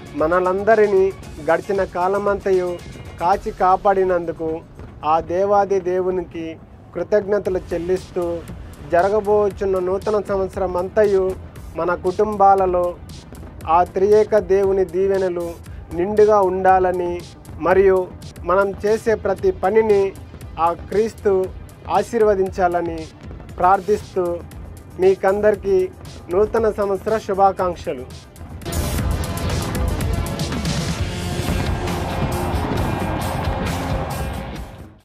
మనలందరినీ గడిచిన కాలమంతయు కాచి కాపాడినందుకు ఆ దేవాది దేవునికి కృతజ్ఞతలు చెల్లిస్తూ జరగబోచున్న నూతన సంవత్సరం అంతయు మన కుటుంబాలలో ఆ త్రియేక దేవుని దీవెనలు నిండుగా ఉండాలని మరియు మనం చేసే ప్రతి పనిని ఆ క్రీస్తు ఆశీర్వదించాలని ప్రార్థిస్తూ మీకందరికీ నూతన సంవత్సర శుభాకాంక్షలు.